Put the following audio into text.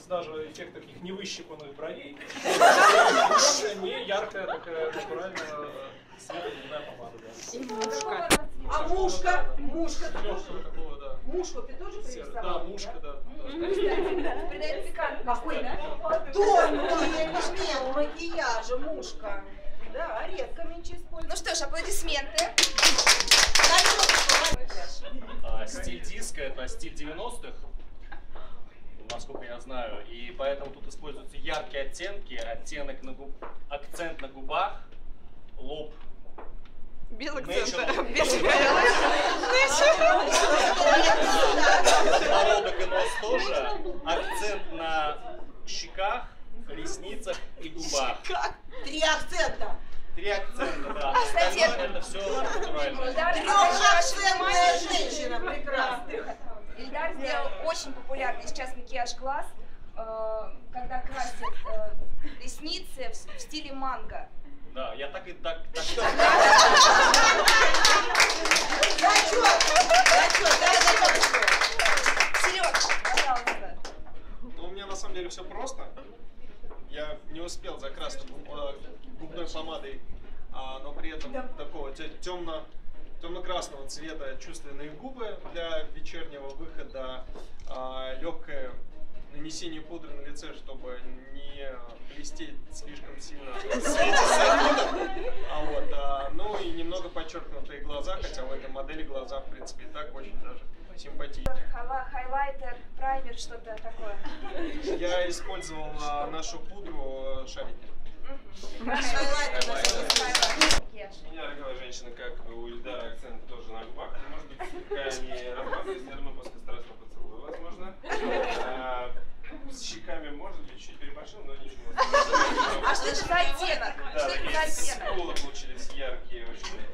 даже эффект таких невыщипанных бровей. Не яркая такая натуральная светло-губная помада. А мушка? Мушка. Мушку ты тоже пририсовал? Да, мушка, да. Придает пикантность. Какой, да? Тонкий элемент макияжа, мушка. Да, редко меньше используют. Ну что ж, аплодисменты. Стиль диско — это стиль 90-х, насколько я знаю, и поэтому тут используются яркие оттенки, акцент на губах, лоб. Без акцента. Подбородок и нос тоже, акцент на щеках, ресницах и губах. 3 акцента. 3 акцента, да. Кстати, остальное это все натурально. Трехакцентная женщина, прекрасная. Ильдар сделал очень популярный сейчас макияж глаз, когда красят ресницы в стиле манго. Да, я так. Сереж, пожалуйста. Ну, у меня на самом деле все просто. Я не успел закрасить губной помадой, но при этом такого темно-красного цвета чувственные губы для вечернего выхода, легкое нанесение пудры на лице, чтобы не блестеть слишком сильно в свете софитов. Ну и немного подчеркнутые глаза, хотя в этой модели глаза, в принципе, и так очень даже симпатичны. Хайлайтер, праймер, что-то такое. Я использовал нашу пудру шарики. У меня роговая женщина, как у Ильдара, акцент тоже на губах. Может быть, слегка не размазывается, я думаю, после страстного поцелуя, возможно. С щеками, может быть, чуть переборщил, но ничего. А что это за оттенок? Да, такие скулы получились яркие очень.